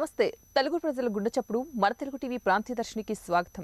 నమస్తే తెలుగు ప్రజల గుండె చప్పుడు మన తెలుగు టీవీ ప్రాంతీయ దర్శనికి స్వాగతం.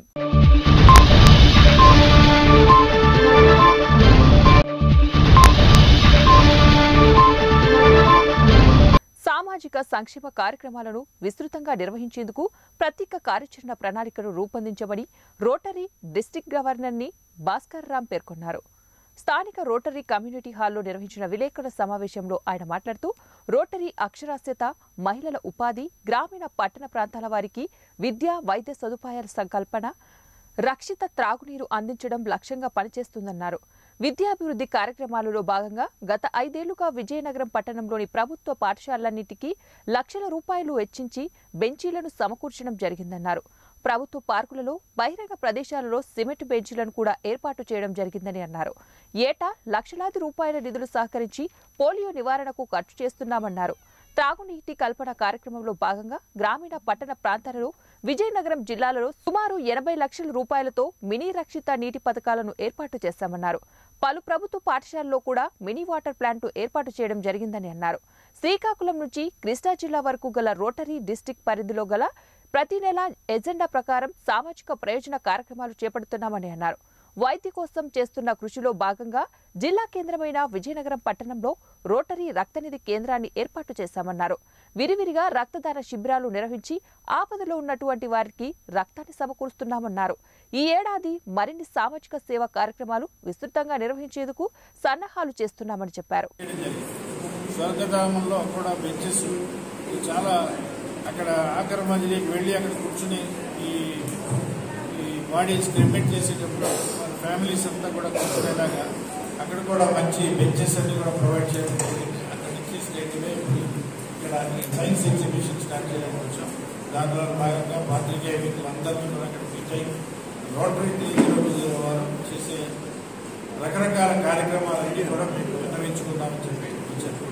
సామాజిక సంక్షేమ కార్యక్రమాలను విస్తృతంగా నిర్వహించేందుకు ప్రత్యేక కార్యాచరణ ప్రణాళికను రూపొందించబడి రోటరీ డిస్ట్రిక్ట్ గవర్నర్ ని భాస్కర్ రామ్ పేర్కొన్నారు. స్థానిక రోటరీ కమ్యూనిటీ హాల్లో నిర్వహించిన విలేకరుల సమావేశంలో ఆయన మాట్లాడుతూ రోటరీ అక్షరాస్యత, మహిళల ఉపాధి, గ్రామీణ పట్టణ ప్రాంతాల వారికి విద్య, వైద్య సదుపాయాల సంకల్పన, రక్షిత త్రాగునీరు అందించడం లక్ష్యంగా పనిచేస్తుందన్నారు. విద్యాభివృద్ధి కార్యక్రమాలలో భాగంగా గత 5 ఏళ్లుగా విజయనగరం పట్టణంలోని ప్రభుత్వ పాఠశాలలన్నింటికీ లక్షల రూపాయలు వెచ్చించి బెంచీలను సమకూర్చడం జరిగిందన్నారు. ప్రభుత్వ పార్కులలో, బహిరంగ ప్రదేశాలలో సిమెంట్ బెంచీలను కూడా ఏర్పాటు చేయడం జరిగిందని అన్నారు. ఏటా లక్షలాది రూపాయల నిధులు సహకరించి పోలియో నివారణకు ఖర్చు చేస్తున్నామన్నారు. త్రాగునీటి కల్పన కార్యక్రమంలో భాగంగా గ్రామీణ పట్టణ ప్రాంతాలలో విజయనగరం జిల్లాలలో సుమారు 80 లక్షల రూపాయలతో మినీ రక్షిత నీటి పథకాలను ఏర్పాటు చేశామన్నారు. పలు ప్రభుత్వ పాఠశాలల్లో కూడా మినీ వాటర్ ప్లాంట్ ఏర్పాటు చేయడం జరిగిందని అన్నారు. శ్రీకాకుళం నుంచి కృష్ణా జిల్లా వరకు గల రోటరీ డిస్ట్రిక్ట్ పరిధిలో గల ప్రతి నెల ఎజెండా ప్రకారం సామాజిక ప్రయోజన కార్యక్రమాలు చేపడుతున్నామని అన్నారు. వైద్య కోసం చేస్తున్న కృషిలో భాగంగా జిల్లా కేంద్రమైన విజయనగరం పట్టణంలో రోటరీ రక్తనిధి కేంద్రాన్ని ఏర్పాటు చేశామన్నారు. విరివిరిగా రక్తదాన శిబిరాలు నిర్వహించి ఆపదలో ఉన్నటువంటి వారికి రక్తాన్ని సమకూరుస్తున్నామన్నారు. ఈ ఏడాది మరిన్ని సామాజిక సేవా కార్యక్రమాలు విస్తృతంగా నిర్వహించేందుకు సన్నాహాలు చేస్తున్నామని చెప్పారు. అక్కడ ఆఖరి మజిలీకి వెళ్ళి అక్కడ కూర్చుని ఈ బాడీస్ క్రిమేట్ చేసేటప్పుడు మన ఫ్యామిలీస్ అంతా కూడా కూర్చునేలాగా అక్కడ కూడా మంచి బెంచెస్ అన్ని కూడా ప్రొవైడ్ చేయడం జరిగింది. అక్కడ నుంచి స్టేట్ ఇక్కడ సైన్స్ ఎగ్జిబిషన్ స్టార్ట్ చేయడం వచ్చాం. దానిలో భాగంగా పాత్రికేయ మిత్రులందరినీ కూడా అక్కడ మీట్ అయ్యి రోటరీ 3020 వారు చేసే రకరకాల కార్యక్రమాలన్నీ కూడా మేము విన్నవించుకుందామని చెప్పి చెప్పారు.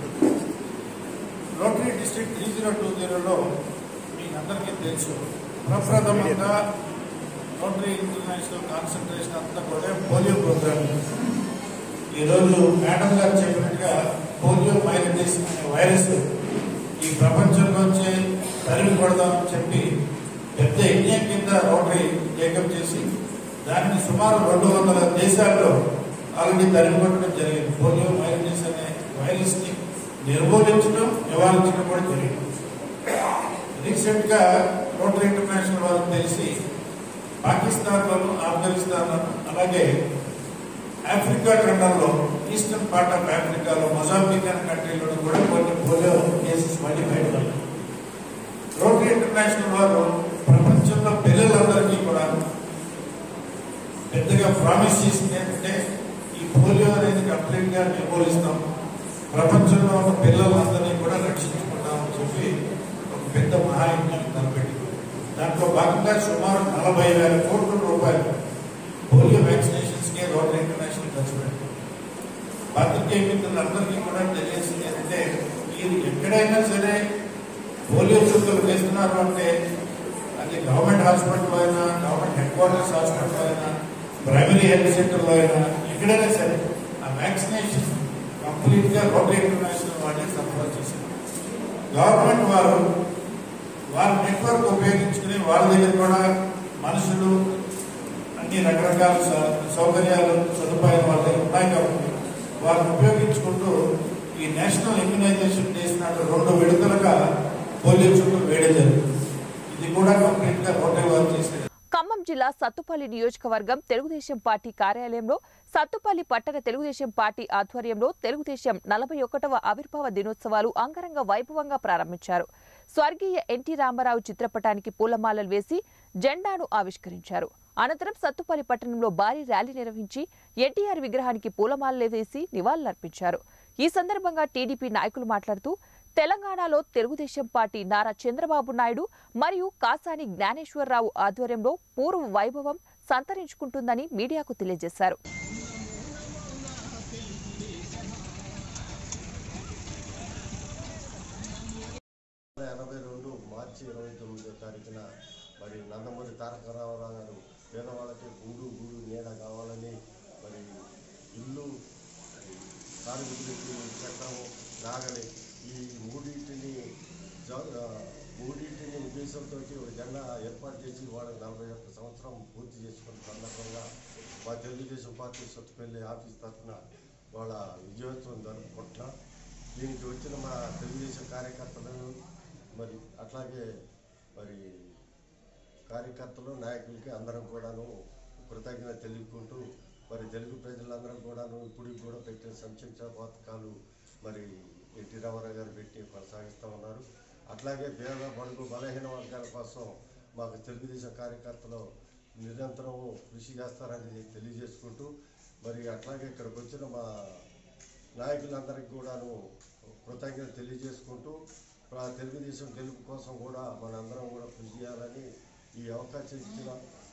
రోటరీ డిస్ట్రిక్ట్ 3020లో మీకు అందరికీ తెలుసు, ప్రప్రథమంగా రోటరీ ఇంటర్నేషనల్ కాన్సన్ట్రేషన్ అంతా కూడా పోలియో ప్రోగ్రామ్. ఈరోజు మేడం గారు చెప్పినట్టుగా పోలియో మైలైటిస్ అనే వైరస్ ఈ ప్రపంచంలోంచి తరిమి కొడదామని చెప్పి పెద్ద యజ్ఞం కింద రోటరీ టేకప్ చేసి దానిని సుమారు 200 దేశాల్లో ఆల్రెడీ తరిమి కొట్టడం జరిగింది. పోలియో మైలైటిస్ అనే వైరస్ ని నిర్మూలించడం, నివారించడం కూడా జరిగింది. రీసెంట్ గా రోటరీ ఇంటర్నేషనల్ వారికి తెలిసి పాకిస్తాన్లోను, ఆఫ్ఘనిస్తాన్లోను, అలాగే ఆఫ్రికా ఖండంలో ఈస్టర్న్ పార్ట్ ఆఫ్ ఆఫ్రికాలో మొజాంబిక్ అనే కంట్రీలో కూడా కొన్ని పోలియో కేసెస్ మళ్ళీ బయటపడ్డాయి. రోటరీ ఇంటర్నేషనల్ వారు ప్రపంచంలో పిల్లలందరికీ కూడా పెద్దగా ప్రామిస్ చేసింది ఏంటంటే ఈ పోలియో అనేది కంప్లీట్ గా నిర్మూలిస్తాం, ప్రపంచంలో ఉన్న పిల్లలందరినీ కూడా రక్షించుకుంటామని చెప్పి ఒక పెద్ద మహాయజ్ఞాన్ని తలపెట్టింది. దాంట్లో భాగంగా సుమారు 40,000 కోట్ల రూపాయలు పోలియో వ్యాక్సినేషన్స్ కే రోటరీ ఇంటర్నేషనల్ ఖర్చు పెట్టింది. పాత్రికేయ మిత్రులందరికీ కూడా తెలియాల్సింది ఏంటంటే మీరు ఎక్కడైనా సరే పోలియో చుక్కలు వేస్తున్నారు అంటే అది గవర్నమెంట్ హాస్పిటల్లో అయినా, గవర్నమెంట్ హెడ్ క్వార్టర్స్ హాస్పిటల్లో అయినా, ప్రైమరీ హెల్త్ సెంటర్లో అయినా, ఎక్కడైనా సరే ఆ వ్యాక్సినేషన్ కంప్లీట్ గా రోటరీ ఇంటర్నేషనల్ వాళ్ళే సరఫరా చేశారు. గవర్నమెంట్ వారు వారి నెట్వర్క్ ఉపయోగించుకుని వాళ్ళ దగ్గర కూడా మనుషులు అన్ని రకరకాల సౌకర్యాలు, సదుపాయాలు వాళ్ళ దగ్గర ఉన్నాయి కాబట్టి వారిని ఉపయోగించుకుంటూ ఈ నేషనల్ ఇమ్యునైజేషన్ డేస్ నాడు 2 విడతలుగా పోలియో చుక్కలు వేయడం జరుగుతుంది. ఇది కూడా కంప్లీట్ గా రోటరీ వారు చేశారు. ఖమ్మం జిల్లా సత్తుపల్లి నియోజకవర్గం తెలుగుదేశం పార్టీ కార్యాలయంలో సత్తుపల్లి పట్టణ తెలుగుదేశం పార్టీ ఆధ్వర్యంలో తెలుగుదేశం 41వ ఆవిర్భావ దినోత్సవాలు అంగరంగ వైభవంగా ప్రారంభించారు. స్వర్గీయ ఎన్టీ రామారావు చిత్రపటానికి పూలమాలలు వేసి జెండాను ఆవిష్కరించారు. అనంతరం సత్తుపల్లి పట్టణంలో భారీ ర్యాలీ నిర్వహించి ఎన్టీఆర్ విగ్రహానికి పూలమాలలు వేసి నివాళులర్పించారు. ఈ సందర్భంగా టీడీపీ నాయకులు మాట్లాడుతూ తెలంగాణలో తెలుగుదేశం పార్టీ నారా చంద్రబాబు నాయుడు మరియు కాసాని జ్ఞానేశ్వరరావు ఆధ్వర్యంలో పూర్వ వైభవం సంతరించుకుంటుందని మీడియాకు తెలియజేశారు. 82 మార్చి 29వ తారీఖున మరి నందమూరి తారక రామారావు గారు పేదవాళ్ళకి గూడు నీడ కావాలని మరి ఇల్లు, కార్మికులకి చక్రము, నాగలి ఈ మూడింటిని మూడింటిని ఉద్దేశంతో ఒక జెండా ఏర్పాటు చేసి వాళ్ళకి 41 సంవత్సరం పూర్తి చేసుకున్న సందర్భంగా మా తెలుగుదేశం పార్టీ సొత్తుపల్లి ఆఫీస్ తరఫున వాళ్ళ విజయోత్సవం జరుపుకుంటున్నాం. దీనికి వచ్చిన మా తెలుగుదేశం కార్యకర్తలు మరి అట్లాగే మరి కార్యకర్తలు నాయకులకి అందరం కూడాను కృతజ్ఞత తెలుపుకుంటూ మరి తెలుగు ప్రజలందరం కూడాను ఇప్పుడు కూడా పెట్టిన సంక్షేమ పథకాలు మరి ఎన్టీ రామారావు గారు పెట్టి కొనసాగిస్తూ ఉన్నారు. అట్లాగే పేద బడుగు బలహీన వర్గాల కోసం మాకు తెలుగుదేశం కార్యకర్తలు నిరంతరం కృషి చేస్తారని తెలియజేసుకుంటూ మరి అట్లాగే ఇక్కడికి వచ్చిన మా నాయకులందరికీ కూడాను కృతజ్ఞత తెలియజేసుకుంటూ తెలుగుదేశం గెలుపు కోసం కూడా మనందరం కూడా కృషి చేయాలని ఈ అవకాశం ఇచ్చిన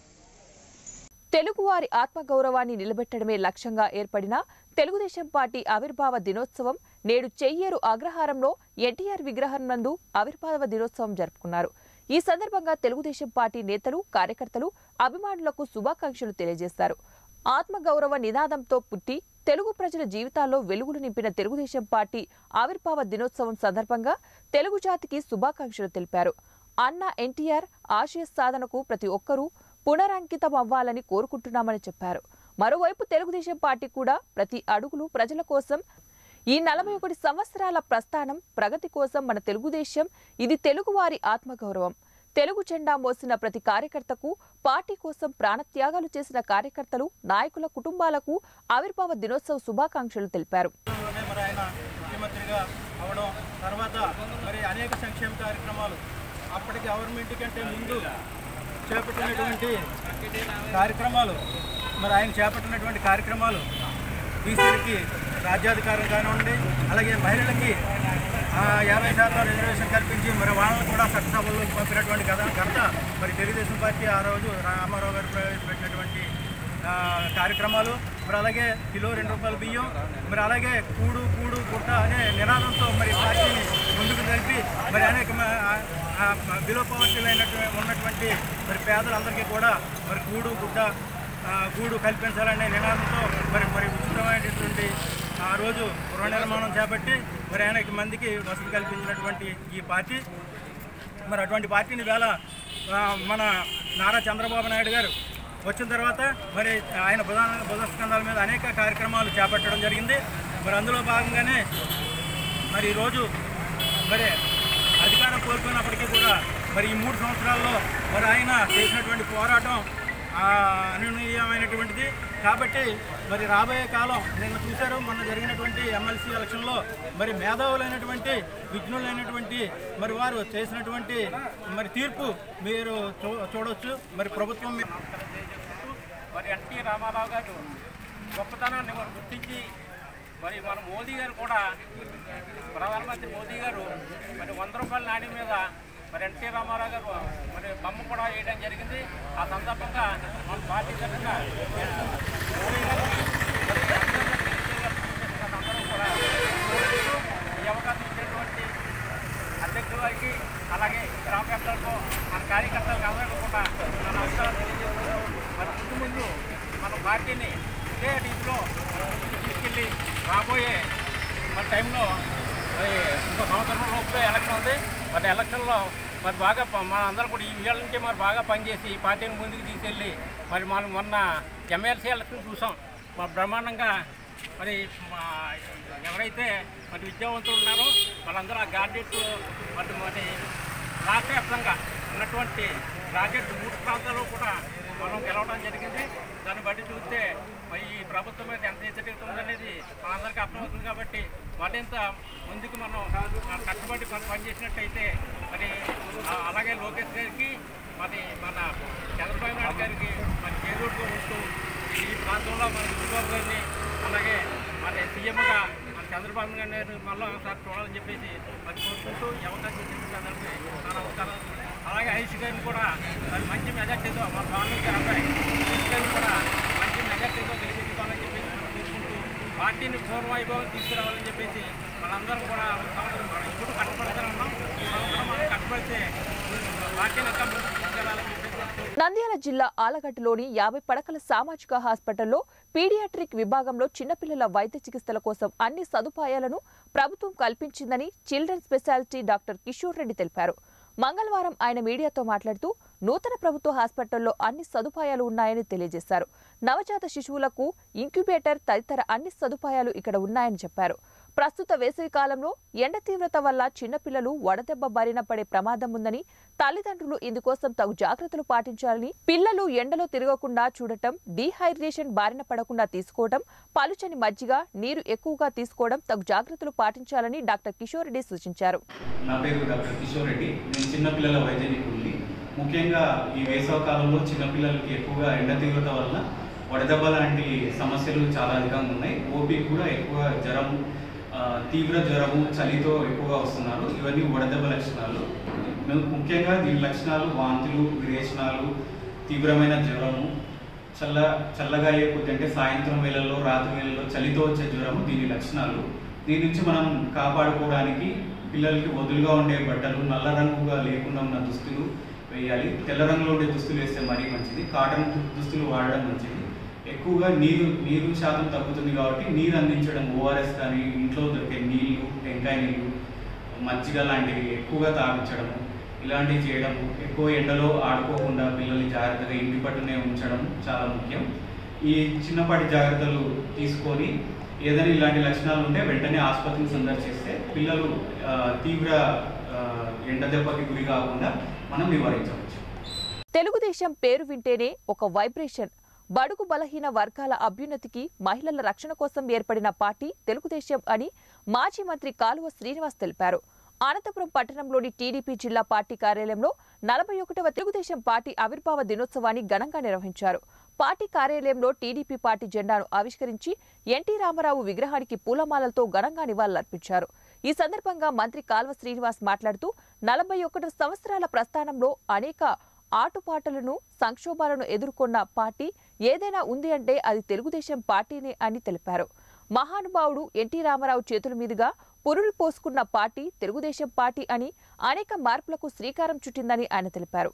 తెలుగువారి ఆత్మగౌరవాన్ని నిలబెట్టడమే లక్ష్యంగా ఏర్పడిన తెలుగుదేశం పార్టీ ఆవిర్భావ దినోత్సవం నేడు చెయ్యేరు అగ్రహారంలో ఎన్టీఆర్ విగ్రహం నందు ఆవిర్భావ దినోత్సవం జరుపుకున్నారు. ఈ సందర్భంగా తెలుగుదేశం పార్టీ నేతలు, కార్యకర్తలు, అభిమానులకు శుభాకాంక్షలు తెలియజేశారు. ఆత్మగౌరవ నినాదంతో పుట్టి తెలుగు ప్రజల జీవితాల్లో వెలుగులు నింపిన తెలుగుదేశం పార్టీ ఆవిర్భావ దినోత్సవం సందర్భంగా తెలుగు జాతికి శుభాకాంక్షలు తెలిపారు. అన్న ఎన్టీఆర్ ఆశయ సాధనకు ప్రతి ఒక్కరూ పునరంకితం అవ్వాలని కోరుకుంటున్నామని చెప్పారు. మరోవైపు తెలుగుదేశం పార్టీ కూడా ప్రతి అడుగులు ప్రజల కోసం. ఈ 41 సంవత్సరాల ప్రస్థానం ప్రగతి కోసం మన తెలుగుదేశం, ఇది తెలుగువారి ఆత్మగౌరవం. తెలుగు జెండా మోసిన ప్రతి కార్యకర్తకు, పార్టీ కోసం ప్రాణత్యాగాలు చేసిన కార్యకర్తలు, నాయకుల కుటుంబాలకు ఆవిర్భావ దినోత్సవ శుభాకాంక్షలు తెలిపారు. ముఖ్యమంత్రిగా అవడం తర్వాత మరి అనేక సంక్షేమ కార్యక్రమాలు అప్పటికి గవర్నమెంట్ కంటే ముందు చేపట్టినటువంటి కార్యక్రమాలు మరి ఆయన చేపట్టినటువంటి కార్యక్రమాలు బీసీలకి రాజ్యాధికారం కానివ్వండి, అలాగే మహిళలకి 50% రిజర్వేషన్ కల్పించి మరి వాళ్ళని కూడా చట్టసభల్లో పంపినటువంటి ఘనత మరి తెలుగుదేశం పార్టీ ఆ రోజు రామారావు గారు ప్రవేశపెట్టినటువంటి కార్యక్రమాలు. మరి అలాగే కిలో 2 రూపాయల బియ్యం, మరి అలాగే కూడు కూడు గుట్ట అనే నినాదంతో మరి పార్టీని ముందుకు జరిపి మరి అనేక బిలో పవర్టీలు ఉన్నటువంటి మరి పేదలందరికీ కూడా మరి కూడు గుట్ట గూడు కల్పించాలనే నినాదంతో మరి ఉచితమైనటువంటి ఆ రోజు గృహ నిర్మాణం చేపట్టి మరి అనేక మందికి వసతి కల్పించినటువంటి ఈ పార్టీ, మరి అటువంటి పార్టీని వేళ మన నారా చంద్రబాబు నాయుడు గారు వచ్చిన తర్వాత మరి ఆయన బుధస్కంధాల మీద అనేక కార్యక్రమాలు చేపట్టడం జరిగింది. మరి అందులో భాగంగానే మరి ఈరోజు మరి అధికారం కోల్పోయినప్పటికీ కూడా మరి ఈ 3 సంవత్సరాల్లో మరి ఆయన చేసినటువంటి పోరాటం అనూహ్యమైనటువంటిది. కాబట్టి మరి రాబోయే కాలం నిన్న చూశారు, మొన్న జరిగినటువంటి ఎమ్మెల్సీ ఎలక్షన్లో మరి మేధావులైనటువంటి విజ్ఞులైనటువంటి మరి వారు చేసినటువంటి మరి తీర్పు మీరు చూడవచ్చు. మరి ప్రభుత్వం మరి ఎన్టీ రామారావు గారు గొప్పతనాన్ని మనం గుర్తించి మరి మన మోదీ గారు కూడా, ప్రధానమంత్రి మోదీ గారు మరి 100 రూపాయల నాణ్యం మీద మరి ఎన్టీ రామారావు గారు మరి బొమ్మ కూడా వేయడం జరిగింది. ఆ సందర్భంగా మన పార్టీ తరఫున మోదీ గారికి అందరూ కూడా ఈ అవకాశం ఇచ్చినటువంటి అధ్యక్షుల వారికి, అలాగే గ్రామ పెద్దలకు, మన కార్యకర్తలకు అందరికీ కూడా మన నమస్కారం తెలియజేస్తున్నాం. మరి ముందు మన పార్టీని ఇదే రీతిలో తీసుకెళ్ళి రాబోయే మన టైంలో మరి ఇంకో సంవత్సరం లోపల ఎలక్షన్ ఉంది. మరి ఎలక్షన్లో మరి బాగా మన అందరూ కూడా ఈ వీళ్ళ నుంచి మరి బాగా పనిచేసి ఈ పార్టీని ముందుకు తీసుకెళ్ళి మరి మనం మొన్న ఎమ్మెల్సీ ఎలక్షన్ చూసాం. మరి బ్రహ్మాండంగా మరి ఎవరైతే మరి విద్యావంతులు ఉన్నారో వాళ్ళందరూ ఆ గ్రాడ్యుయేట్స్ మరి రాష్ట్ర వ్యాప్తంగా ఉన్నటువంటి గ్రాడ్యుయేట్ 3 ప్రాంతాల్లో కూడా మనం గెలవడం జరిగింది. దాన్ని బట్టి చూస్తే మరి ఈ ప్రభుత్వం మీద ఎంత వ్యతిరేకత ఉందనేది మనందరికీ అర్థమవుతుంది. కాబట్టి మరింత ముందుకు మనం కట్టుబడి పనిచేసినట్టయితే మరి అలాగే లోకేష్ గారికి మరి మన చంద్రబాబు నాయుడు గారికి మరి చేదోడుగా ఉంటూ ఈ ప్రాంతంలో మన చంద్రబాబు గారిని, అలాగే మన సీఎంగా మన చంద్రబాబు గారిని మళ్ళీ ఒకసారి చూడాలని చెప్పేసి మరి కోరుకుంటూ ఈ అవకాశం ఇచ్చినందుకు నా నమస్కారం. అలాగే ఐష్ గారిని కూడా మరి మంచి మెజార్టీతో మన భాను గారు అబ్బాయి ఐష్ గారిని కూడా మంచి మెజార్టీతో గెలిపించుకోవాలని చెప్పేసి మనం కోరుకుంటూ పార్టీని పూర్వవైభవం తీసుకురావాలని చెప్పేసి మనందరం కూడా మనం ఇప్పుడు కష్టపడుతూనే ఉన్నాం. ఈ సంవత్సరం మనం కష్టపడితే పార్టీని ఇంకా ముందుకు తీసుకెళ్లాలని చెప్పేసి. నంద్యాల జిల్లా ఆలగడ్డలోని 50 పడకల సామాజిక హాస్పిటల్లో పీడియాట్రిక్ విభాగంలో చిన్నపిల్లల వైద్య చికిత్సల కోసం అన్ని సదుపాయాలను ప్రభుత్వం కల్పించిందని children speciality doctor Kishore Reddy తెలిపారు. మంగళవారం ఆయన మీడియాతో మాట్లాడుతూ నూతన ప్రభుత్వ హాస్పిటల్లో అన్ని సదుపాయాలు ఉన్నాయని తెలియజేశారు. నవజాత శిశువులకు ఇంక్యుబేటర్ తదితర అన్ని సదుపాయాలు ఇక్కడ ఉన్నాయని చెప్పారు. ప్రస్తుత వేసవి కాలంలో ఎండ తీవ్రత వల్ల చిన్నపిల్లలు వడదెబ్బ బారిన పడే ప్రమాదం ఉందని, తల్లిదండ్రులు ఇందుకోసం తగు జాగ్రత్తలు పాటించాలని, పిల్లలు ఎండలో తిరగకుండా చూడటం, డీహైడ్రేషన్ బారిన పడకుండా తీసుకోవడం, పలుచని మజ్జిగ, నీరు ఎక్కువగా తీసుకోవడం, తగు జాగ్రత్తలు పాటించాలని డాక్టర్ కిషోర్ రెడ్డి సూచించారు. నా పేరు డాక్టర్ కిషోర్ రెడ్డి. నేను చిన్నపిల్లల వైద్య నిపుణుడిని. ముఖ్యంగా ఈ వేసవి కాలంలో చిన్నపిల్లలకి ఎక్కువగా ఎండ తీవ్రత వల్ల వడదెబ్బ లాంటి సమస్యలు చాలా అధికంగా ఉన్నాయి. ఓపీ కూడా ఎక్కువ జ్వరం, తీవ్ర జ్వరము, చలితో ఎక్కువగా వస్తున్నారు. ఇవన్నీ వడదెబ్బ లక్షణాలు. ముఖ్యంగా దీని లక్షణాలు వాంతులు, విరేచనాలు, తీవ్రమైన జ్వరము, చల్లగా అయ్యే కొద్ది అంటే సాయంత్రం వేళల్లో, రాత్రి వేళల్లో చలితో వచ్చే జ్వరము దీని లక్షణాలు. దీని నుంచి మనం కాపాడుకోవడానికి పిల్లలకి వదులుగా ఉండే బట్టలు, నల్ల రంగుగా లేకుండా ఉన్న దుస్తులు వేయాలి. తెల్ల రంగులో ఉండే దుస్తులు వేస్తే మరీ మంచిది. కాటన్ దుస్తులు వాడడం మంచిది. ఎక్కువగా నీరు శాతం తగ్గుతుంది కాబట్టి నీరు అందించడం, ఓఆర్ఎస్ కానీ, ఇంట్లో దొరికే నీళ్లు, టెంకాయ నీళ్ళు, మజ్జిగ లాంటివి ఎక్కువగా తాగించడము, ఇలాంటివి చేయడము. ఎక్కువ ఎండలో ఆడుకోకుండా పిల్లల్ని జాగ్రత్తగా ఇంటి పట్టునే ఉంచడం చాలా ముఖ్యం. ఈ చిన్నపాటి జాగ్రత్తలు తీసుకొని ఏదైనా ఇలాంటి లక్షణాలు ఉంటే వెంటనే ఆసుపత్రిని సందర్శిస్తే పిల్లలు తీవ్ర ఎండ దెబ్బకి గురి కాకుండా మనం నివారించవచ్చు. తెలుగుదేశం పేరు వింటేనే ఒక వైబ్రేషన్. బడుగు బలహీన వర్గాల అభ్యున్నతికి, మహిళల రక్షణ కోసం ఏర్పడిన పార్టీ తెలుగుదేశం అని మాజీ మంత్రి కాలువ శ్రీనివాస్ తెలిపారు. అనంతపురం పట్టణంలోని టీడీపీ జిల్లా పార్టీ కార్యాలయంలో 41వ తెలుగుదేశం పార్టీ ఆవిర్భావ దినోత్సవాన్ని ఘనంగా నిర్వహించారు. పార్టీ కార్యాలయంలో టీడీపీ పార్టీ జెండాను ఆవిష్కరించి ఎన్టీ రామారావు విగ్రహానికి పూలమాలలతో ఘనంగా నివాళులర్పించారు. ఈ సందర్భంగా మంత్రి కాలువ శ్రీనివాస్ మాట్లాడుతూ 41 సంవత్సరాల ప్రస్థానంలో అనేక ఆటుపాటలను, సంక్షోభాలను ఎదుర్కొన్న పార్టీ ఏదైనా ఉంది అంటే అది తెలుగుదేశం పార్టీనే అని తెలిపారు. మహానుభావుడు ఎన్టీ రామారావు చేతుల మీదుగా పురులు పోసుకున్న పార్టీ తెలుగుదేశం పార్టీ అని, అనేక మార్పులకు శ్రీకారం చుట్టిందని ఆయన తెలిపారు.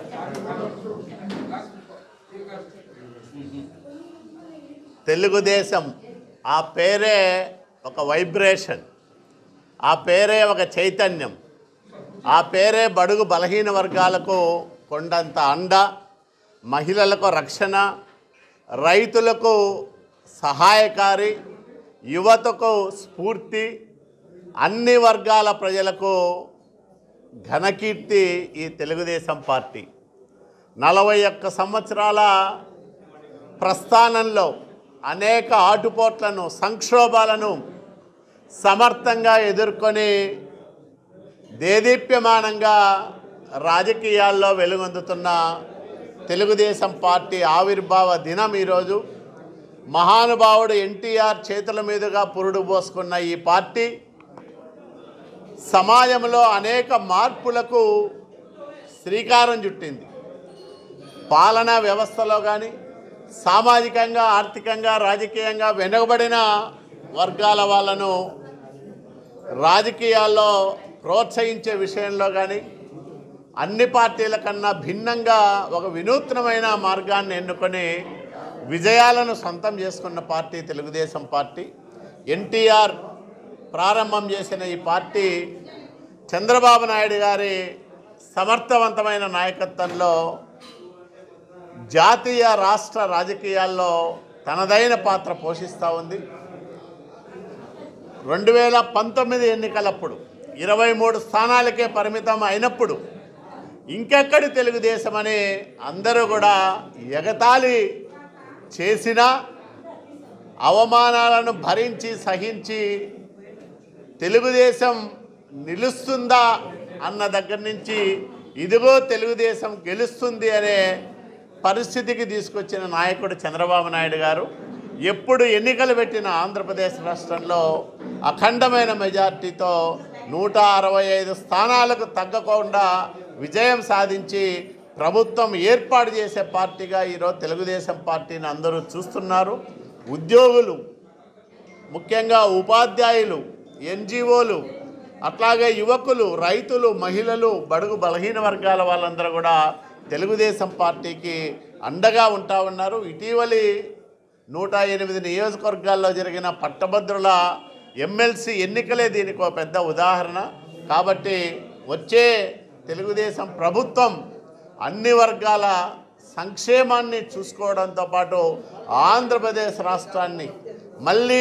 తెలుగుదేశం ఆ పేరే ఒక వైబ్రేషన్, ఆ పేరే ఒక చైతన్యం, ఆ పేరే బడుగు బలహీన వర్గాలకు కొండంత అండ, మహిళలకు రక్షణ, రైతులకు సహాయకారి, యువతకు స్ఫూర్తి, అన్ని వర్గాల ప్రజలకు ఘనకీర్తి ఈ తెలుగుదేశం పార్టీ. 41 సంవత్సరాల ప్రస్థానంలో అనేక ఆటుపోట్లను, సంక్షోభాలను సమర్థంగా ఎదుర్కొని దేదీప్యమానంగా రాజకీయాల్లో వెలుగొందుతున్న తెలుగుదేశం పార్టీ ఆవిర్భావ దినం ఈరోజు. మహానుభావుడు ఎన్టీఆర్ చేతుల మీదుగా పురుడు పోసుకున్న ఈ పార్టీ సమాజంలో అనేక మార్పులకు శ్రీకారం చుట్టింది. పాలనా వ్యవస్థలో కానీ, సామాజికంగా, ఆర్థికంగా, రాజకీయంగా వెనుకబడిన వర్గాల వాళ్ళను రాజకీయాల్లో ప్రోత్సహించే విషయంలో కానీ అన్ని పార్టీల కన్నా భిన్నంగా ఒక వినూత్నమైన మార్గాన్ని ఎన్నుకొని విజయాలను సొంతం చేసుకున్న పార్టీ తెలుగుదేశం పార్టీ. ఎన్టీఆర్ ప్రారంభం చేసిన ఈ పార్టీ చంద్రబాబు నాయుడు గారి సమర్థవంతమైన నాయకత్వంలో జాతీయ, రాష్ట్ర రాజకీయాల్లో తనదైన పాత్ర పోషిస్తూ ఉంది. 2019 ఎన్నికలప్పుడు 23 స్థానాలకే పరిమితం అయినప్పుడు ఇంకెక్కడి తెలుగుదేశం అని అందరూ కూడా ఎగతాళి చేసిన, అవమానాలను భరించి సహించి తెలుగుదేశం నిలుస్తుందా అన్న దగ్గర నుంచి ఇదిగో తెలుగుదేశం గెలుస్తుంది అనే పరిస్థితికి తీసుకొచ్చిన నాయకుడు చంద్రబాబు నాయుడు గారు. ఎప్పుడు ఎన్నికలు పెట్టిన ఆంధ్రప్రదేశ్ రాష్ట్రంలో అఖండమైన మెజార్టీతో 165 స్థానాలకు తగ్గకుండా విజయం సాధించి ప్రభుత్వం ఏర్పాటు చేసే పార్టీగా ఈరోజు తెలుగుదేశం పార్టీని అందరూ చూస్తున్నారు. ఉద్యోగులు, ముఖ్యంగా ఉపాధ్యాయులు, ఎన్జిఓలు, అట్లాగే యువకులు, రైతులు, మహిళలు, బడుగు బలహీన వర్గాల వాళ్ళందరూ కూడా తెలుగుదేశం పార్టీకి అండగా ఉంటా ఉన్నారు. ఇటీవలి 108 నియోజకవర్గాల్లో జరిగిన పట్టభద్రుల ఎమ్మెల్సీ ఎన్నికలే దీనికి ఒక పెద్ద ఉదాహరణ. కాబట్టి వచ్చే తెలుగుదేశం ప్రభుత్వం అన్ని వర్గాల సంక్షేమాన్ని చూసుకోవడంతో పాటు ఆంధ్రప్రదేశ్ రాష్ట్రాన్ని మళ్ళీ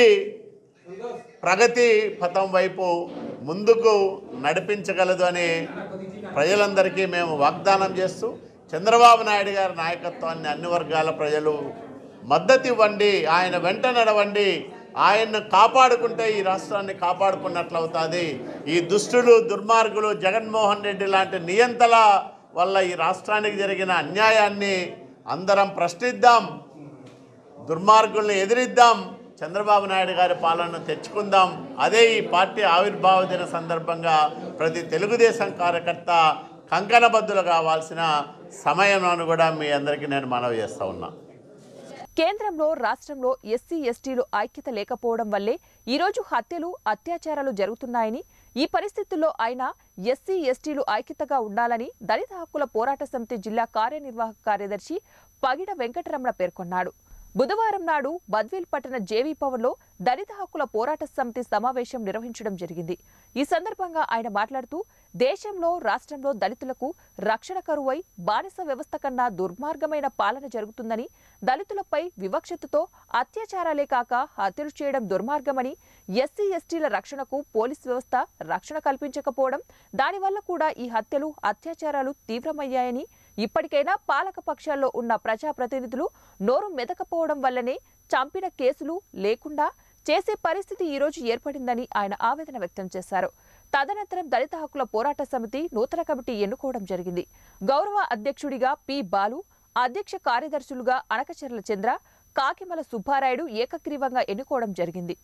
ప్రగతి పథం వైపు ముందుకు నడిపించగలదు అని ప్రజలందరికీ మేము వాగ్దానం చేస్తూ చంద్రబాబు నాయుడు గారి నాయకత్వాన్ని అన్ని వర్గాల ప్రజలు మద్దతు ఇవ్వండి, ఆయన వెంట నడవండి, ఆయన్ను కాపాడుకుంటే ఈ రాష్ట్రాన్ని కాపాడుకున్నట్లు అవుతుంది. ఈ దుష్టులు దుర్మార్గులు జగన్మోహన్ రెడ్డి లాంటి నియంతల వల్ల ఈ రాష్ట్రానికి జరిగిన అన్యాయాన్ని అందరం ప్రశ్నిద్దాం, దుర్మార్గుల్ని ఎదిరిద్దాం, చంద్రబాబు నాయుడు గారి పాలనను తెచ్చుకుందాం. అదే ఈ పార్టీ ఆవిర్భావ దిన సందర్భంగా ప్రతి తెలుగుదేశం కార్యకర్త కంకణబద్దులు కావాల్సిన సమయంలో కూడా మీ అందరికీ నేను మనవి చేస్తా ఉన్నా. కేంద్రంలో రాష్ట్రంలో ఎస్సీ ఎస్టీలు ఐక్యత లేకపోవడం వల్లే ఈరోజు హత్యలు అత్యాచారాలు జరుగుతున్నాయని, ఈ పరిస్థితుల్లో ఆయన ఎస్సీ ఎస్టీలు ఐక్యతగా ఉండాలని దళిత హక్కుల పోరాట సమితి జిల్లా కార్యనిర్వాహక కార్యదర్శి పగిడ వెంకటరమణ పేర్కొన్నాడు. బుధవారం నాడు బద్వేల్ పట్టణ జేవీ భవన్లో దళిత హక్కుల పోరాట సమితి సమావేశం నిర్వహించడం జరిగింది. ఈ సందర్భంగా ఆయన మాట్లాడుతూ దేశంలో రాష్ట్రంలో దళితులకు రక్షణ కరువై బానిస వ్యవస్థ కన్నా దుర్మార్గమైన పాలన జరుగుతుందని, దళితులపై వివక్షతతో అత్యాచారాలే కాక హత్యలు చేయడం దుర్మార్గమని, ఎస్సీ ఎస్టీల రక్షణకు పోలీస్ వ్యవస్థ రక్షణ కల్పించకపోవడం, దానివల్ల కూడా ఈ హత్యలు అత్యాచారాలు తీవ్రమయ్యాయని, ఇప్పటికైనా పాలక పక్షాల్లో ఉన్న ప్రజాప్రతినిధులు నోరు మెదకపోవడం వల్లనే చంపిన కేసులు లేకుండా చేసే పరిస్థితి ఈరోజు ఏర్పడిందని ఆయన ఆవేదన వ్యక్తం చేశారు. తదనంతరం దళిత హక్కుల పోరాట సమితి నూతన కమిటీ ఎన్నుకోవడం జరిగింది. గౌరవ అధ్యక్షుడిగా పి బాలు, అధ్యక్ష కార్యదర్శులుగా అనకచర్ల చంద్ర, కాకిమల సుబ్బారాయుడు ఏకగ్రీవంగా ఎన్నుకోవడం జరిగింది.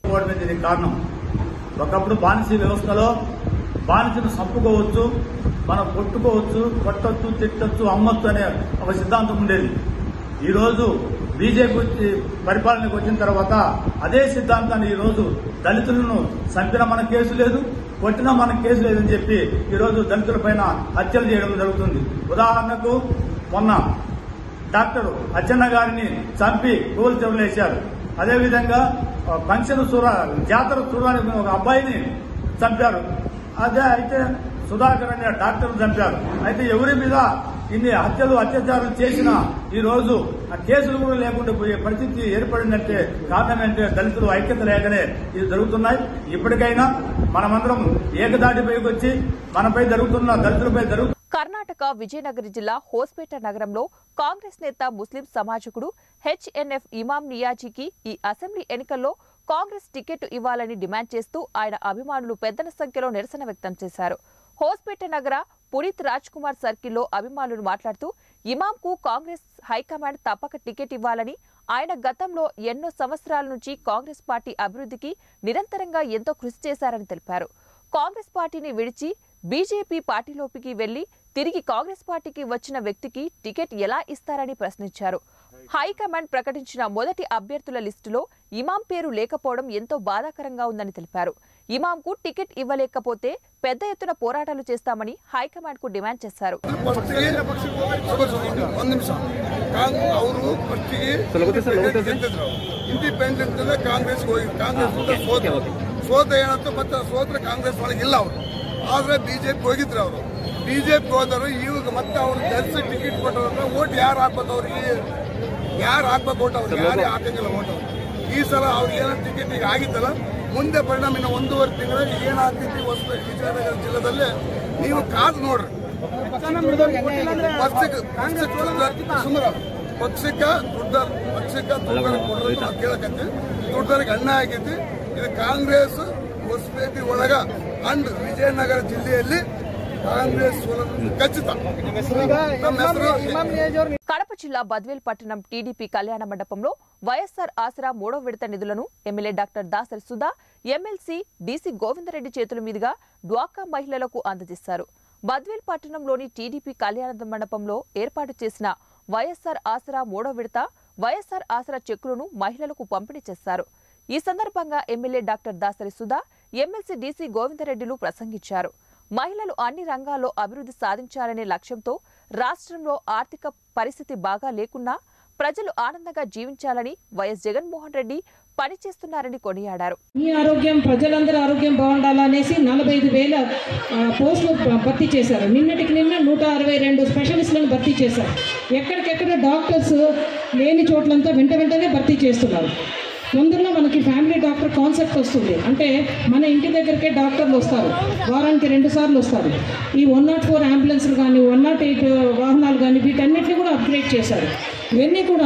ఒకప్పుడు బానిస వ్యవస్థలో బానిసను చంపుకోవచ్చు, మనం కొట్టుకోవచ్చు, కొట్టొచ్చు, తిట్టొచ్చు, అమ్మొచ్చు అనే ఒక సిద్ధాంతం ఉండేది. ఈరోజు బీజేపీ పరిపాలనకు వచ్చిన తర్వాత అదే సిద్ధాంతాన్ని ఈరోజు దళితులను చంపినా మన కేసు లేదు, కొట్టినా మన కేసు లేదని చెప్పి ఈరోజు దళితులపైన హత్యలు చేయడం జరుగుతుంది. ఉదాహరణకు మొన్న డాక్టర్ అచ్చెన్న గారిని చంపి గోలు చెవులేశారు. అదేవిధంగా పంచను జాతర చూడడానికి ఒక అబ్బాయిని చంపారు. అదే అయితే సుధాకర్ అనే డాక్టర్ చంపారు. అయితే ఎవరి మీద ఇన్ని హత్యలు అత్యాచారాలు చేసినా ఈ రోజు ఆ కేసులు కూడా లేకుండా పోయే పరిస్థితి ఏర్పడిందంటే కారణం అంటే దళితులు ఐక్యత లేకనే ఇది జరుగుతున్నాయి. ఇప్పటికైనా మనమందరం ఏకదాటిపైకి వచ్చి మనపై జరుగుతున్న దళితులపై కర్ణాటక విజయనగర జిల్లా హోస్పేట నగరంలో కాంగ్రెస్ నేత ముస్లిం సమాజకుడు హెచ్ఎన్ఎఫ్ ఇమాం నియాజీకి ఈ అసెంబ్లీ ఎన్నికల్లో కాంగ్రెస్ టికెట్ ఇవ్వాలని డిమాండ్ చేస్తూ ఆయన అభిమానులు పెద్ద సంఖ్యలో నిరసన వ్యక్తం చేశారు. హోస్పేట నగర పునీత్ రాజ్ కుమార్ సర్కిల్లో అభిమానులు మాట్లాడుతూ ఇమాంకు కాంగ్రెస్ హైకమాండ్ తప్పక టికెట్ ఇవ్వాలని, ఆయన గతంలో ఎన్నో సంవత్సరాల నుంచి కాంగ్రెస్ పార్టీ అభివృద్ధికి నిరంతరంగా ఎంతో కృషి చేశారని తెలిపారు. కాంగ్రెస్ పార్టీని విడిచి బీజేపీ పార్టీలోకి వెళ్లి తిరిగి కాంగ్రెస్ పార్టీకి వచ్చిన వ్యక్తికి టికెట్ ఎలా ఇస్తారని ప్రశ్నించారు. హైకమాండ్ ప్రకటించిన మొదటి అభ్యర్థుల లిస్టులో ఇమాం పేరు లేకపోవడం ఎంతో బాధాకరంగా ఉందని తెలిపారు. ఇమాంకు టికెట్ ఇవ్వలేకపోతే పెద్ద ఎత్తున పోరాటాలు చేస్తామని హైకమాండ్ కు డిమాండ్ చేశారు. ಆದ್ರೆ ಬಿಜೆಪಿ ಹೋಗಿದ್ರು ಅವರು ಬಿಜೆಪಿ ಹೋದರು ಈಗ ಮತ್ತೆ ಅವ್ರು ಧರಿಸಿ ಟಿಕೆಟ್ ಕೊಟ್ಟವ್ರನ್ನ ಓಟ್ ಯಾರು ಹಾಕ್ಬೇಕು ಅವ್ರಿಗೆ ಯಾರು ಹಾಕ್ಬೇಕು ಓಟ್ ಅವ್ರಿಗೆ ಯಾರೇ ಹಾಕಂಗಿಲ್ಲ ಓಟ್ ಈ ಸಲ ಅವ್ರಿಗೆ ಏನೋ ಟಿಕೆಟ್ ಈಗ ಆಗಿದ್ದಲ್ಲ ಮುಂದೆ ಪರಿಣಾಮ ಇನ್ನು 1.5 ತಿಂಗಳಲ್ಲಿ ಏನಾಗ್ತೈತಿ ವಿಜಯನಗರ ಜಿಲ್ಲೆದಲ್ಲೇ ನೀವು ಕಾದು ನೋಡ್ರಿ. ಪಕ್ಷಕ್ಕೆ ದುಡ್ಡ ಕೇಳಕತ್ತಿ ದುಡ್ಡರಿಗೆ ಅಣ್ಣ ಆಗೈತಿ. ಇದು ಕಾಂಗ್ರೆಸ್ ಹೊಸಪೇಟೆ ಒಳಗ ಅಂಡ್ ವಿಜಯನಗರ ಜಿಲ್ಲೆಯಲ್ಲಿ ಕಾಂಗ್ರೆಸ್ ಖಚಿತ. కడప జిల్లా బద్వేల్ పట్టణం టీడీపీ కళ్యాణ మండపంలో వైఎస్ఆర్ ఆసరా 3వ విడత నిధులను MLA doctor Dasari Sudha, MLC DC Govinda Reddy చేతుల మీదుగా డ్వాకా మహిళలకు అందజేశారు. బద్వేల్ పట్టణంలోని టీడీపీ కళ్యాణ మండపంలో ఏర్పాటు చేసిన వైఎస్ఆర్ ఆసరా 3వ విడత వైఎస్ఆర్ ఆసరా చెక్కులను మహిళలకు పంపిణీ చేశారు. ఈ సందర్భంగా MLA doctor Dasari Sudha, MLC DC గోవిందరెడ్డిలు ప్రసంగించారు. మహిళలు అన్ని రంగాల్లో అభివృద్ధి సాధించాలనే లక్ష్యంతో రాష్ట్రంలో ఆర్థిక పరిస్థితి బాగా లేకున్నా ప్రజలు ఆనందంగా జీవించాలని వైఎస్ జగన్మోహన్ రెడ్డి పనిచేస్తున్నారని కొనియాడారు. ఈ ఆరోగ్యం ప్రజలందరూ ఆరోగ్యం బాగుండాలనేసి 45,000 పోస్టులు భర్తీ చేశారు. నిన్నటికి నిన్న 162 స్పెషలిస్టులను భర్తీ చేశారు. ఎక్కడికెక్కడ డాక్టర్స్ లేని చోట్లంతా వెంటనే భర్తీ చేస్తున్నారు. తొందరలో మనకి ఫ్యామిలీ డాక్టర్ కాన్సెప్ట్ వస్తుంది. అంటే మన ఇంటి దగ్గరికే డాక్టర్లు వస్తారు, వారానికి 2 సార్లు వస్తారు. ఈ 104 అంబులెన్స్లు కానీ 108 వాహనాలు కానీ వీటన్నిటిని కూడా అప్గ్రేడ్ చేశారు. ఇవన్నీ కూడా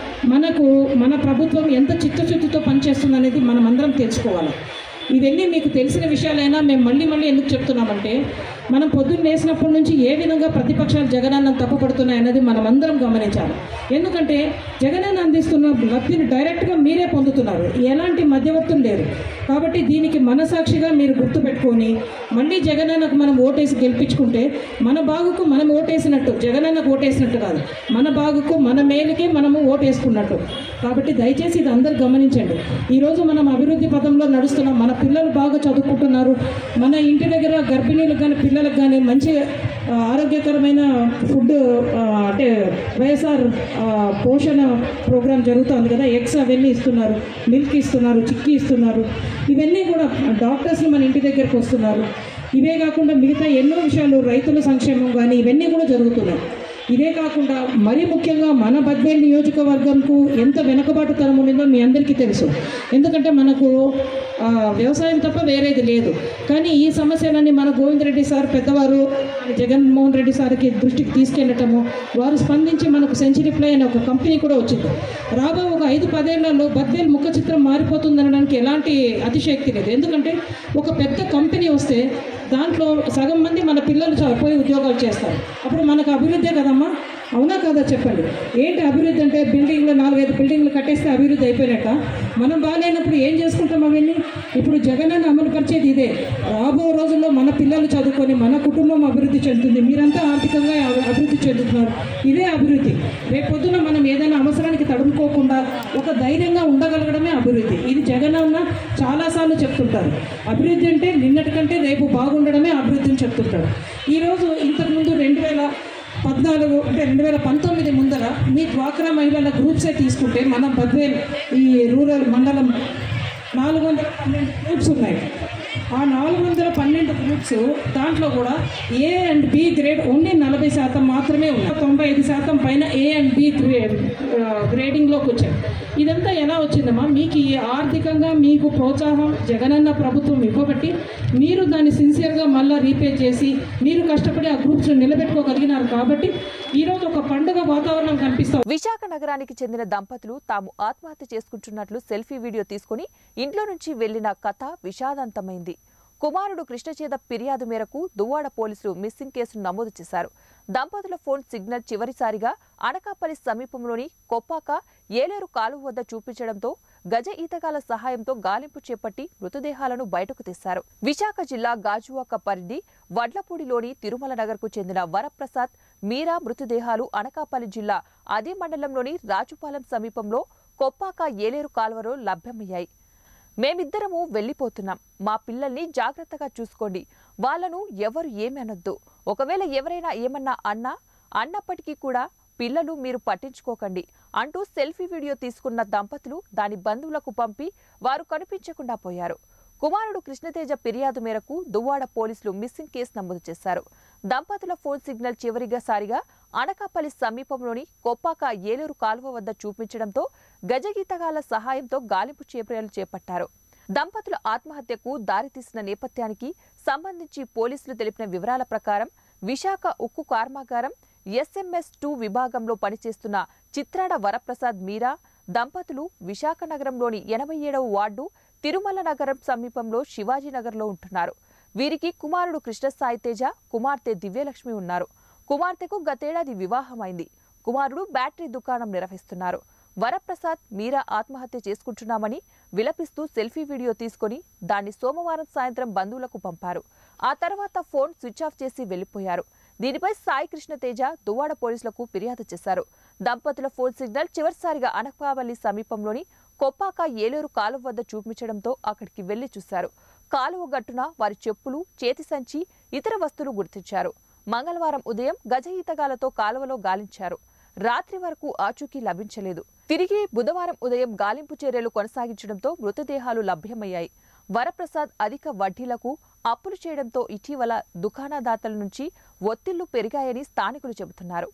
మన ప్రభుత్వం ఎంత చిత్తశుద్ధితో పనిచేస్తుందనేది మనం అందరం తెలుసుకోవాలి. ఇవన్నీ మీకు తెలిసిన విషయాలైనా మేము మళ్ళీ ఎందుకు చెప్తున్నామంటే, మనం పొద్దున్న లేసినప్పటి నుంచి ఏ విధంగా ప్రతిపక్షాలు జగనన్న తప్పుపడుతున్నాయన్నది మనం అందరం గమనించాలి. ఎందుకంటే జగనన్న అందిస్తున్న లబ్ధిని డైరెక్ట్గా మీరే పొందుతున్నారు, ఎలాంటి మధ్యవర్తులు లేరు. కాబట్టి దీనికి మనసాక్షిగా మీరు గుర్తుపెట్టుకొని మళ్ళీ జగనన్నకు మనం ఓటేసి గెలిపించుకుంటే మన బాగుకు మనం ఓటేసినట్టు, జగనన్నకు ఓటేసినట్టు కాదు, మన బాగుకు మన మేలుకే మనము ఓటేసుకున్నట్టు. కాబట్టి దయచేసి ఇది అందరూ గమనించండి. ఈరోజు మనం అభివృద్ధి పదంలో నడుస్తున్నాం. మన పిల్లలు బాగా చదువుకుంటున్నారు. మన ఇంటి దగ్గర గర్భిణీలకు కానీ పిల్లలకు కానీ మంచి ఆరోగ్యకరమైన ఫుడ్, అంటే వైఎస్ఆర్ పోషణ ప్రోగ్రాం జరుగుతుంది కదా, ఎగ్స్ అవన్నీ ఇస్తున్నారు, మిల్క్ ఇస్తున్నారు, చిక్కీ ఇస్తున్నారు. ఇవన్నీ కూడా డాక్టర్స్ని మన ఇంటి దగ్గరకు వస్తున్నారు. ఇవే కాకుండా మిగతా ఎన్నో విషయాలు, రైతుల సంక్షేమం కానీ ఇవన్నీ కూడా జరుగుతున్నాయి. ఇదే కాకుండా మరీ ముఖ్యంగా మన బద్వేల్ నియోజకవర్గంకు ఎంత వెనుకబాటుతనం ఉండిందో మీ అందరికీ తెలుసు. ఎందుకంటే మనకు వ్యవసాయం తప్ప వేరేది లేదు. కానీ ఈ సమస్యలన్నీ మన గోవిందరెడ్డి సార్ పెద్దవారు జగన్మోహన్ రెడ్డి సార్కి దృష్టికి తీసుకెళ్లటము, వారు స్పందించి మనకు సెంచరీ ప్లై అనే ఒక కంపెనీ కూడా వచ్చింది. రాబో ఒక 5-10 ఏళ్లలో బద్వేల్ ముఖ చిత్రం మారిపోతుందనడానికి ఎలాంటి అతిశయోక్తి లేదు. ఎందుకంటే ఒక పెద్ద కంపెనీ వస్తే దాంట్లో సగం మంది మన పిల్లలు పోయి ఉద్యోగాలు చేస్తారు. అప్పుడు మనకు అభివృద్ధే కదమ్మా, అవునా కాదా చెప్పండి. ఏంటి అభివృద్ధి అంటే? బిల్డింగ్లు 4-5 బిల్డింగ్లు కట్టేస్తే అభివృద్ధి అయిపోయినట్ట? మనం బాగాలేనప్పుడు ఏం చేసుకుంటాం అవన్నీ? ఇప్పుడు జగనన్న అమలు పరిచేది ఇదే. రాబో రోజుల్లో మన పిల్లలు చదువుకొని మన కుటుంబం అభివృద్ధి చెందుతుంది, మీరంతా ఆర్థికంగా అభివృద్ధి చెందుతున్నారు. ఇదే అభివృద్ధి. రేపొద్దున మనం ఏదైనా అవసరానికి తడుముకోకుండా ఒక ధైర్యంగా ఉండగలగడమే అభివృద్ధి. ఇది జగనన్న చాలాసార్లు చెప్తుంటారు. అభివృద్ధి అంటే నిన్నటికంటే రేపు బాగుండడమే అభివృద్ధిని చెప్తుంటారు. ఈరోజు ఇంతకుముందు 2014 అంటే 2019 ముందర మీ డ్వాక్రా మహిళల గ్రూప్సే తీసుకుంటే మన బద్వేల్ ఈ రూరల్ మండలం 412 గ్రూప్స్ ఉన్నాయి. ఆ 412 గ్రూప్స్ దాంట్లో కూడా A and B grade only 40% మాత్రమే ఉన్నాయి. 95% పైన ఏ అండ్ బి గ్రేడింగ్లోకి వచ్చాయి. ఇదంతా ఎలా వచ్చిందమ్మా? మీకు ఈ ఆర్థికంగా మీకు ప్రోత్సాహం జగనన్న ప్రభుత్వం ఇవ్వబట్టి మీరు దాన్ని సిన్సియర్గా మళ్ళీ రీపే చేసి మీరు కష్టపడి ఆ గ్రూప్స్ నిలబెట్టుకోగలిగినారు. కాబట్టి ఈరోజు ఒక పండుగ వాతావరణం కనిపిస్తుంది. విశాఖ నగరానికి చెందిన దంపతులు తాము ఆత్మహత్య చేసుకుంటున్నట్లు సెల్ఫీ వీడియో తీసుకుని ఇంట్లో నుంచి వెళ్లిన కథ విషాదాంతమైంది. కుమారుడు కృష్ణచేద ఫిర్యాదు మేరకు దువ్వాడ పోలీసులు మిస్సింగ్ కేసును నమోదు చేశారు. దంపతుల ఫోన్ సిగ్నల్ చివరిసారిగా అనకాపల్లి సమీపంలోని కొప్పాక ఏలేరు కాలువ వద్ద చూపించడంతో గజ ఈతగాల సహాయంతో గాలింపు చేపట్టి మృతదేహాలను బయటకు తీశారు. విశాఖ జిల్లా గాజువాక పరిధి వడ్లపూడిలోని తిరుమల నగర్కు చెందిన వరప్రసాద్, మీరా మృతదేహాలు అనకాపల్లి జిల్లా అదే మండలంలోని రాజుపాలెం సమీపంలో కొప్పాక ఏలేరు కాలువలో లభ్యమయ్యాయి. మేమిద్దరము వెళ్లిపోతున్నాం, మా పిల్లల్ని జాగ్రత్తగా చూసుకోండి, వాళ్లను ఎవరు ఏమి అనొద్దు, ఒకవేళ ఎవరైనా ఏమన్నా అన్నప్పటికీ కూడా పిల్లలు మీరు పట్టించుకోకండి అంటూ సెల్ఫీ వీడియో తీసుకున్న దంపతులు దాని బంధువులకు పంపి వారు కనిపించకుండా పోయారు. కుమారుడు కృష్ణతేజ ఫిర్యాదు మేరకు దువ్వాడ పోలీసులు మిస్సింగ్ కేసు నమోదు చేశారు. దంపతుల ఫోన్ సిగ్నల్ చివరిసారిగా అనకాపల్లి సమీపంలోని కొప్పాక ఏలేరు కాలువ వద్ద చూపించడంతో గజగీతగాల సహాయంతో గాలింపు చర్యలు చేపట్టారు. దంపతుల ఆత్మహత్యకు దారితీసిన నేపథ్యానికి సంబంధించి పోలీసులు తెలిపిన వివరాల ప్రకారం విశాఖ ఉక్కు కర్మాగారం SMS2 విభాగంలో పనిచేస్తున్న చిత్రాడ వరప్రసాద్, మీరా దంపతులు విశాఖ నగరంలోని 87వ వార్డు తిరుమల నగరం సమీపంలో శివాజీనగర్లో ఉంటున్నారు. వీరికి కుమారుడు కృష్ణసాయి తేజ, కుమార్తె దివ్యలక్ష్మి ఉన్నారు. కుమార్తెకు గతేడాది వివాహమైంది. కుమారుడు బ్యాటరీ దుకాణం నిర్వహిస్తున్నారు. వరప్రసాద్, మీరా ఆత్మహత్య చేసుకుంటున్నామని విలపిస్తూ సెల్ఫీ వీడియో తీసుకుని దాన్ని సోమవారం సాయంత్రం బంధువులకు పంపారు. ఆ తర్వాత ఫోన్ స్విచ్ ఆఫ్ చేసి వెళ్లిపోయారు. దీనిపై సాయి కృష్ణతేజ దువ్వాడ పోలీసులకు ఫిర్యాదు చేశారు. దంపతుల ఫోన్ సిగ్నల్ చివరిసారిగా అనకాపల్లి సమీపంలోని కొప్పాక ఏలేరు కాలువ వద్ద చూపించడంతో అక్కడికి వెళ్లి చూశారు. కాలువ గట్టున వారి చెప్పులు, చేతి సంచి, ఇతర వస్తువులు గుర్తించారు. మంగళవారం ఉదయం గజ ఈతగాలతో కాలువలో గాలించారు. రాత్రి వరకు ఆచూకీ లభించలేదు. తిరిగి బుధవారం ఉదయం గాలింపు చర్యలు కొనసాగించడంతో మృతదేహాలు లభ్యమయ్యాయి. వరప్రసాద్ అధిక వడ్డీలకు అప్పులు చేయడంతో ఇటీవల దుకాణదాతల నుంచి ఒత్తిళ్లు పెరిగాయని స్థానికులు చెబుతున్నారు.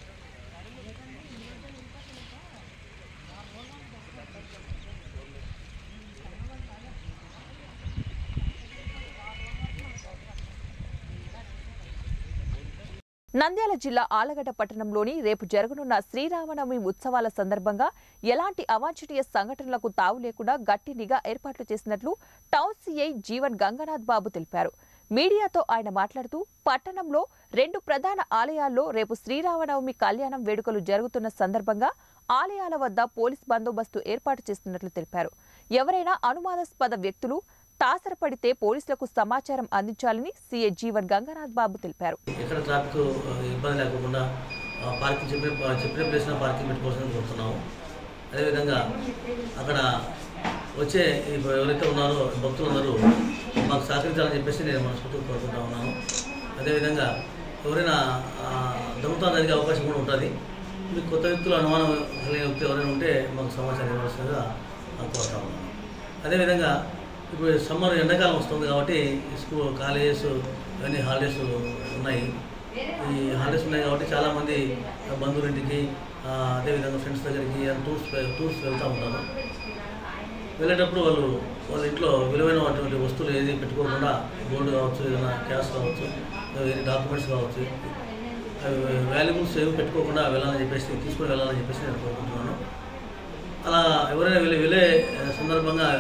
నంద్యాల జిల్లా ఆలగడ్డ పట్టణంలోని రేపు జరగనున్న శ్రీరామనవమి ఉత్సవాల సందర్భంగా ఎలాంటి అవాంఛనీయ సంఘటనలకు తావు లేకుండా గట్టి నిఘా ఏర్పాట్లు చేసినట్లు టౌన్ సీఐ జీవన్ గంగనాథ్ బాబు తెలిపారు. మీడియాతో ఆయన మాట్లాడుతూ పట్టణంలో 2 ప్రధాన ఆలయాల్లో రేపు శ్రీరామనవమి కళ్యాణం వేడుకలు జరుగుతున్న సందర్భంగా ఆలయాల వద్ద పోలీస్ బందోబస్తు ఏర్పాటు చేస్తున్నట్లు తెలిపారు. ఎవరైనా అనుమానాస్పద వ్యక్తులు తాసరపడితే పోలీసులకు సమాచారం అందించాలని సీఐ జీవన్ గంగనాథ్ బాబు తెలిపారు. ఎక్కడ ట్రాఫిక్ ఇబ్బంది లేకుండా పార్కింగ్ చెప్పిన ప్లేస్లో పార్కింగ్ పెట్టుకోవాల్సింది కోరుతున్నాము. అదేవిధంగా అక్కడ వచ్చే ఎవరైతే ఉన్నారో భక్తులందరూ మాకు సహకరించాలని చెప్పేసి నేను మనస్ఫూర్తిగా కోరుకుంటా ఉన్నాను. అదేవిధంగా ఎవరైనా దొంగతనం జరిగే అవకాశం కూడా ఉంటుంది. మీకు కొత్త వ్యక్తులు అనుమానం కలిగిన వ్యక్తి ఎవరైనా ఉంటే మాకు సమాచారం ఇవ్వాల్సిందిగా కోరుతా ఉన్నాను. అదేవిధంగా ఇప్పుడు సమ్మర్ ఎండాకాలం వస్తుంది కాబట్టి స్కూల్ కాలేజెస్ ఇవన్నీ హాలిడేస్ ఉన్నాయి. ఈ హాలిడేస్ ఉన్నాయి కాబట్టి చాలామంది బంధువులింటికి అదేవిధంగా ఫ్రెండ్స్ దగ్గరికి టూర్స్ వెళ్తూ ఉంటారు. వెళ్ళేటప్పుడు వాళ్ళ ఇంట్లో విలువైనటువంటి వస్తువులు ఏది పెట్టుకోకుండా గోల్డ్ కావచ్చు, ఏదైనా క్యాష్ కావచ్చు, ఏది డాక్యుమెంట్స్ కావచ్చు, వాల్యుబుల్స్ ఏవి పెట్టుకోకుండా వెళ్ళాలని చెప్పేసి తీసుకొని వెళ్ళాలని చెప్పేసి నేను కోరుకుంటున్నాను. అలా ఎవరైనా వెళ్ళే సందర్భంగా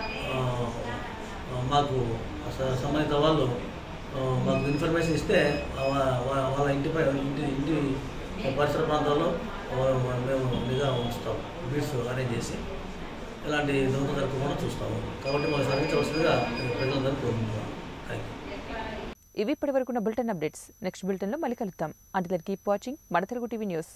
మాకు సంబంధిత వాళ్ళు మాకు ఇన్ఫర్మేషన్ ఇస్తే వాళ్ళ ఇంటి పరిసర ప్రాంతాల్లో మేము నిఘా ఉంచుతాం. బీట్స్ అరేంజ్ చేసి ఎలాంటి దొంగ జరగకుండా చూస్తాము. కాబట్టి మాకు సహకరించవలసిందిగా ప్రజలందరూ కోరుకుంటున్నాం. Thank you. ఇవి ఇప్పటివరకున్న బులెటిన్ అప్డేట్స్. నెక్స్ట్ బులెటిన్లో మళ్ళీ కలుద్దాం. అంటిల్ దెన్ కీప్ వాచింగ్ మన తెలుగు టీవీ న్యూస్.